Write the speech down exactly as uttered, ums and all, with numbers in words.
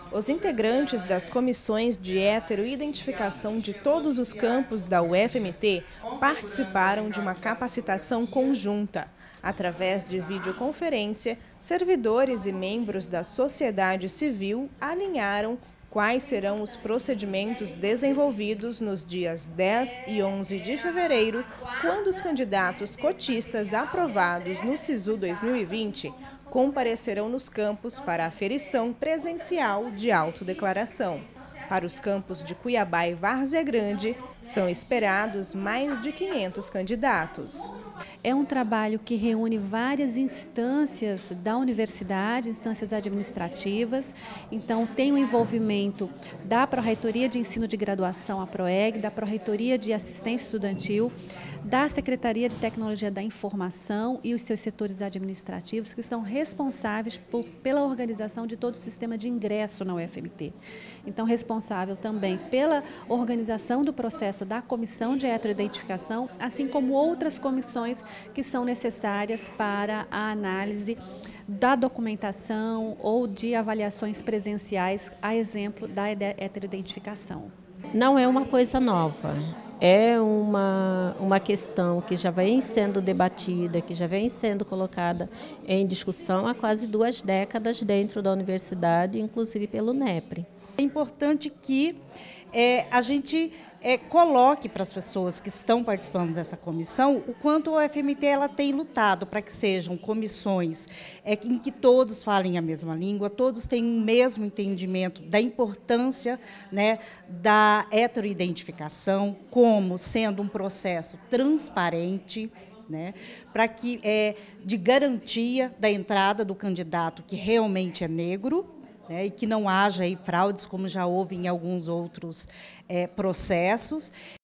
Os integrantes das comissões de heteroidentificação de todos os campos da U F M T participaram de uma capacitação conjunta. Através de videoconferência, servidores e membros da sociedade civil alinharam quais serão os procedimentos desenvolvidos nos dias dez e onze de fevereiro, quando os candidatos cotistas aprovados no SISU dois mil e vinte comparecerão nos campos para a aferição presencial de autodeclaração. Para os campos de Cuiabá e Várzea Grande, são esperados mais de quinhentos candidatos. É um trabalho que reúne várias instâncias da universidade, instâncias administrativas. Então, tem o envolvimento da Pró-Reitoria de Ensino de Graduação, a PROEG, da Pró-Reitoria de Assistência Estudantil, da Secretaria de Tecnologia da Informação e os seus setores administrativos, que são responsáveis por, pela organização de todo o sistema de ingresso na U F M T. Então, responsável também pela organização do processo da Comissão de Heteroidentificação, assim como outras comissões que são necessárias para a análise da documentação ou de avaliações presenciais, a exemplo da heteroidentificação. Não é uma coisa nova, é uma, uma questão que já vem sendo debatida, que já vem sendo colocada em discussão há quase duas décadas dentro da universidade, inclusive pelo NEPRE. É importante que é, a gente é, coloque para as pessoas que estão participando dessa comissão o quanto a U F M T ela tem lutado para que sejam comissões é, em que todos falem a mesma língua, todos tenham o mesmo entendimento da importância, né, da heteroidentificação como sendo um processo transparente, né, para que é, de garantia da entrada do candidato que realmente é negro, né, e que não haja aí fraudes, como já houve em alguns outros é, processos.